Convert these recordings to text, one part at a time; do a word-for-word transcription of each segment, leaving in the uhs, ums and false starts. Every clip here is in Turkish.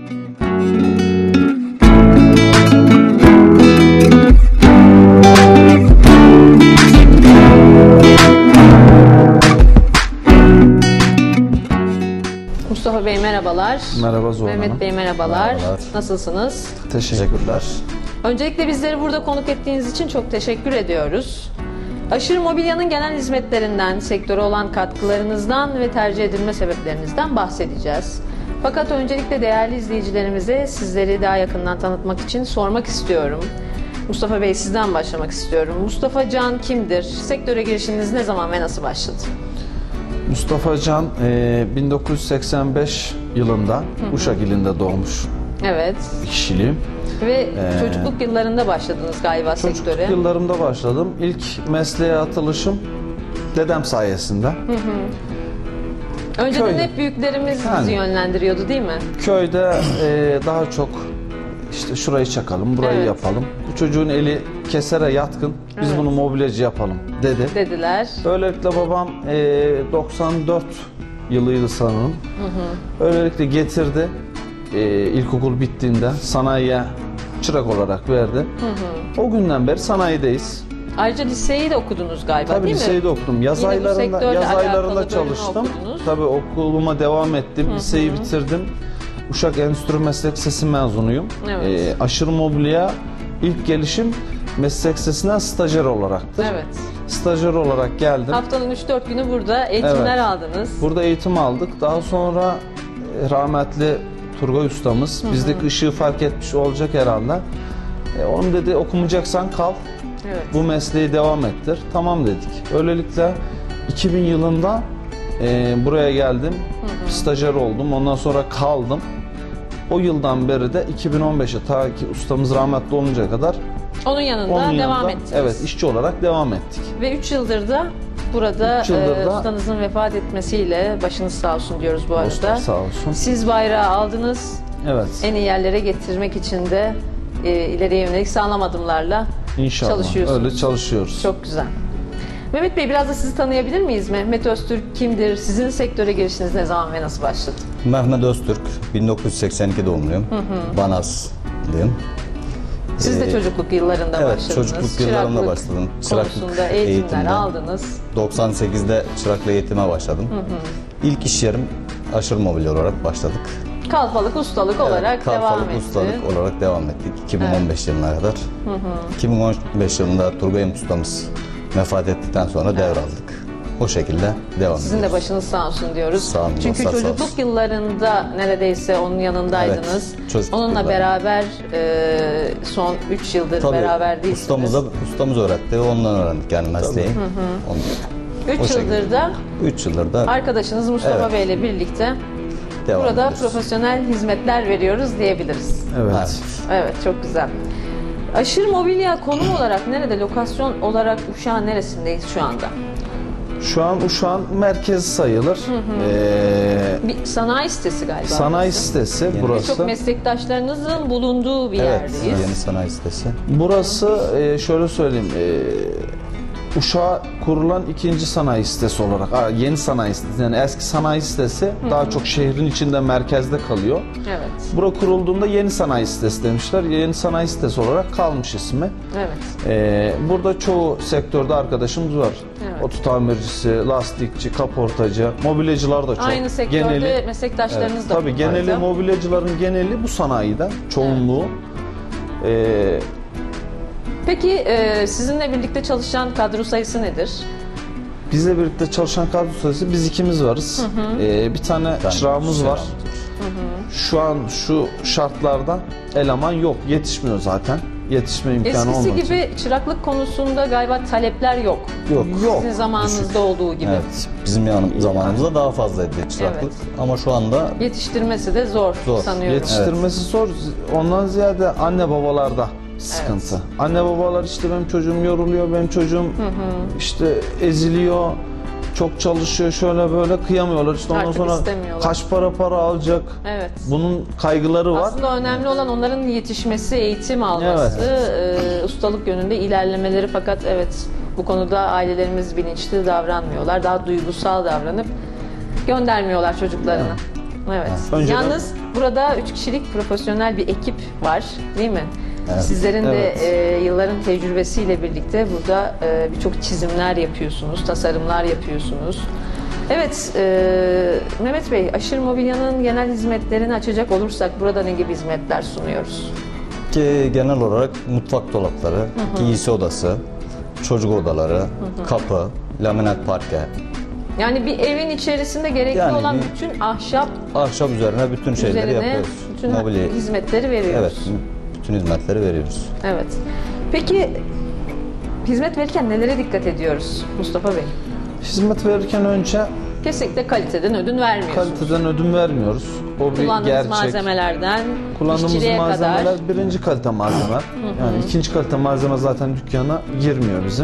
Mustafa Bey merhabalar. Merhaba Zuhal Hanım. Mehmet Bey merhabalar. Merhabalar. Nasılsınız? Teşekkürler. Öncelikle bizleri burada konuk ettiğiniz için çok teşekkür ediyoruz. Aşırı Mobilya'nın genel hizmetlerinden, sektöre olan katkılarınızdan ve tercih edilme sebeplerinizden bahsedeceğiz. Fakat öncelikle değerli izleyicilerimize sizleri daha yakından tanıtmak için sormak istiyorum. Mustafa Bey, sizden başlamak istiyorum. Mustafa Can kimdir? Sektöre girişiniz ne zaman ve nasıl başladı? Mustafa Can e, bin dokuz yüz seksen beş yılında hı hı. Uşak ilinde doğmuş. Evet. Kişiliğim. Ve ee, çocukluk yıllarında başladınız galiba çocukluk sektöre. Çocukluk yıllarımda başladım. İlk mesleğe atılışım dedem sayesinde. Hı hı. Önceden Köy, hep büyüklerimiz yani, bizi yönlendiriyordu değil mi? Köyde e, daha çok işte şurayı çakalım, burayı evet. yapalım. Bu çocuğun eli kesere yatkın, biz evet. bunu mobilyacı yapalım dedi. Dediler. Böylelikle babam e, doksan dört yılıydı sanırım. Hı hı. Böylelikle getirdi. E, ilkokul bittiğinde sanayiye çırak olarak verdi. Hı hı. O günden beri sanayideyiz. Ayrıca liseyi de okudunuz galiba Tabii değil mi? Tabii liseyi de okudum. Yaz Yine aylarında, yaz aylarında çalıştım. Tabii okuluma devam ettim. Hı hı. Liseyi bitirdim. Uşak Endüstri Meslek Lisesi mezunuyum. Evet. E, aşırı mobilya ilk gelişim meslek lisesinden stajyer olaraktır. Evet. Stajyer olarak geldim. Haftanın üç dört günü burada eğitimler evet. aldınız. Burada eğitim aldık. Daha sonra rahmetli Turgay ustamız, hı hı. bizdeki ışığı fark etmiş olacak herhalde. E, onun dedi okumayacaksan kal, evet. bu mesleği devam ettir. Tamam dedik. Öylelikle iki bin yılında e, buraya geldim, hı hı. stajyer oldum. Ondan sonra kaldım. O yıldan beri de iki bin on beşe ta ki ustamız rahmetli oluncaya kadar onun yanında onun devam yanında, ettiniz. Evet, işçi olarak devam ettik. Ve üç yıldır da burada e, ustanızın vefat etmesiyle başınız sağ olsun diyoruz bu arada. Usta sağ olsun. Siz bayrağı aldınız. Evet. En iyi yerlere getirmek için de e, ileriye yönelik sağlam adımlarla İnşallah. çalışıyorsunuz. Öyle çalışıyoruz. Çok güzel. Mehmet Bey, biraz da sizi tanıyabilir miyiz? Mehmet Öztürk kimdir? Sizin sektöre girişiniz ne zaman ve nasıl başladı? Mehmet Öztürk, bin dokuz yüz seksen iki doğumluyum. Hı hı. Banazlıyım. Siz de ee, çocukluk yıllarında evet, başladınız. Evet, çocukluk yıllarında başladım. Çıraklık eğitimler eğitimde. aldınız. doksan sekizde çıraklık eğitime başladım. Hı hı. İlk iş yerim aşırı mobilya olarak başladık. Kalfalık, ustalık evet, olarak kalfalık, devam etti. ustalık olarak devam ettik. iki bin on beş evet. yılına kadar. Hı hı. iki bin on beş yılında Turgay ustamız vefat ettikten sonra evet. devraldık. O şekilde devam Sizin ediyoruz. de başınız sağ olsun diyoruz. Sağ olun, Çünkü sağ çocukluk olsun. yıllarında neredeyse onun yanındaydınız. Evet, onunla yılları. beraber e, son üç yıldır Tabii, beraber değilsiniz. Ustamız, da, ustamız öğretti, ondan öğrendik yani mesleği. üç yıldır da üç yıldır da arkadaşınız Mustafa evet. Bey ile birlikte devam burada ediyoruz. Profesyonel hizmetler veriyoruz diyebiliriz. Evet. Evet, evet çok güzel. Aşırı mobilya konum olarak nerede, lokasyon olarak Uşak'ın neresindeyiz şu anda? Şu an Uşak'ın merkezi sayılır. Hı hı. Ee, bir sanayi sitesi galiba. Sanayi burası. sitesi yeni. burası. Çok meslektaşlarınızın bulunduğu bir evet, yerdeyiz. Yeni sanayi sitesi. Burası e, şöyle söyleyeyim. E, Uşak'a kurulan ikinci sanayi sitesi olarak, yeni sanayi sitesi, yani eski sanayi sitesi hı hı. daha çok şehrin içinde, merkezde kalıyor. Evet. Bura kurulduğunda yeni sanayi sitesi demişler. Yeni sanayi sitesi olarak kalmış ismi. Evet. Ee, burada çoğu sektörde arkadaşımız var. Evet. Oto tamircisi, lastikçi, kaportacı, mobilyacılar da çok. Aynı sektörde geneli, meslektaşlarınız evet, da tabii geneli vardı. Mobilyacıların geneli bu sanayiden, çoğunluğu. Evet. Ee, Peki e, sizinle birlikte çalışan kadro sayısı nedir? Bizle birlikte çalışan kadro sayısı biz ikimiz varız. Hı hı. Ee, bir tane ben çırağımız var. Hı hı. Şu an şu şartlarda eleman yok, yetişmiyor zaten. Yetişme imkanı olmadığı için. Eskisi gibi çıraklık konusunda galiba talepler yok. Yok. yok. Sizin zamanınızda Düşük. olduğu gibi. Evet. Bizim yanım, zamanımızda daha fazlaydı çıraklık. Evet. Ama şu anda yetiştirmesi de zor, zor. sanıyorum. Yetiştirmesi evet. zor. Ondan ziyade anne babalarda sıkıntı. Evet. Anne babalar işte benim çocuğum yoruluyor, benim çocuğum hı hı. işte eziliyor, çok çalışıyor, şöyle böyle kıyamıyorlar. İşte ondan sonra kaç para para alacak. Evet. Bunun kaygıları var. Aslında önemli olan onların yetişmesi, eğitim alması, evet. e, ustalık yönünde ilerlemeleri. Fakat evet, bu konuda ailelerimiz bilinçli davranmıyorlar. Daha duygusal davranıp göndermiyorlar çocuklarını. Evet. Evet. Önceden... Yalnız Burada üç kişilik profesyonel bir ekip var, değil mi? Evet. Sizlerin de Evet. e, yılların tecrübesiyle birlikte burada e, birçok çizimler yapıyorsunuz, tasarımlar yapıyorsunuz. Evet, e, Mehmet Bey, Aşır Mobilya'nın genel hizmetlerini açacak olursak burada ne gibi hizmetler sunuyoruz? Ki genel olarak mutfak dolapları, giysi odası, çocuk odaları, kapı, laminat parke, Yani bir evin içerisinde gerekli Yani olan bir- bütün ahşap ahşap üzerine bütün şeyleri üzerine yapıyoruz. bütün Mobilya, hizmetleri evet, veriyoruz. bütün hizmetleri veriyoruz. Evet. Peki hizmet verirken nelere dikkat ediyoruz Mustafa Bey? Hizmet verirken önce Kesinlikle kaliteden ödün vermiyorsunuz. kaliteden ödün vermiyoruz. O bir Kullandığınız gerçek. malzemelerden Kullandığımız işçiliğe malzemeler kadar. birinci kalite malzeme. Yani ikinci kalite malzeme zaten dükkana girmiyor bizim.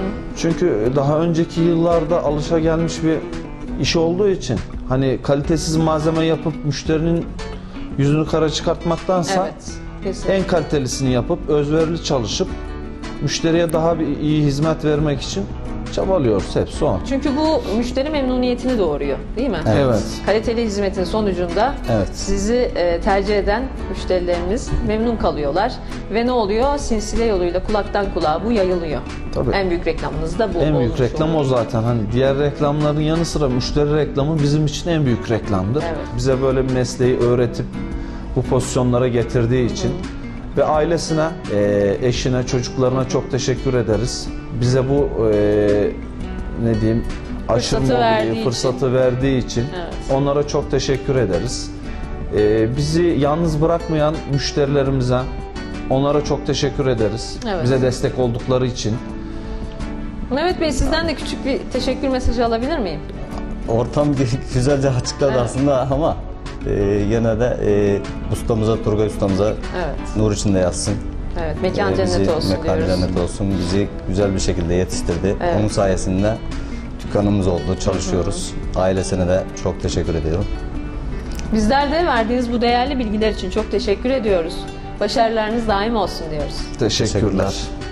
Çünkü daha önceki yıllarda alışagelmiş bir iş olduğu için hani kalitesiz malzeme yapıp müşterinin yüzünü kara çıkartmaktansa Evet. Kesinlikle. en kalitelisini yapıp özverili çalışıp müşteriye daha bir iyi hizmet vermek için çabalıyoruz, hepsi o. Çünkü bu müşteri memnuniyetini doğuruyor, değil mi? Evet. Kaliteli hizmetin sonucunda Evet. sizi e, tercih eden müşterilerimiz memnun kalıyorlar ve ne oluyor? Sinsile yoluyla kulaktan kulağa bu yayılıyor. Tabii. En büyük reklamınız da bu. En büyük olmuş reklam oluyor. o zaten. Hani diğer reklamların yanı sıra müşteri reklamı bizim için en büyük reklamdır. Evet. Bize böyle bir mesleği öğretip bu pozisyonlara getirdiği için ve ailesine, e, eşine, çocuklarına çok teşekkür ederiz. Bize bu e, ne diyeyim aşırı Fırsatı verdiği mobilya için. fırsatı verdiği için Evet. onlara çok teşekkür ederiz. E, bizi yalnız bırakmayan müşterilerimize onlara çok teşekkür ederiz. Evet. Bize destek oldukları için. Mehmet Bey, sizden de küçük bir teşekkür mesajı alabilir miyim? Ortam güzelce açıkladı Evet. aslında ama e, yine de e, ustamıza, Turgay ustamıza Evet. nur içinde yatsın. Evet, mekan E, cennet bizi olsun mekan diyoruz. cennet olsun. Bizi güzel bir şekilde yetiştirdi. Evet. Onun sayesinde dükkanımız oldu, çalışıyoruz. Ailesine de çok teşekkür ediyorum. Bizler de verdiğiniz bu değerli bilgiler için çok teşekkür ediyoruz. Başarılarınız daim olsun diyoruz. Teşekkürler. Teşekkürler.